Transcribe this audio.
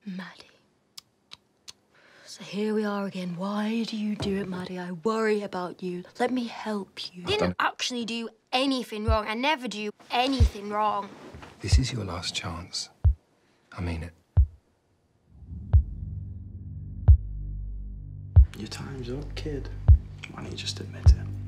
Maddie. So here we are again. Why do you do it, Maddie? I worry about you. Let me help you. I didn't actually do anything wrong. I never do anything wrong. This is your last chance. I mean it. Your time's up, kid. Why don't you just admit it?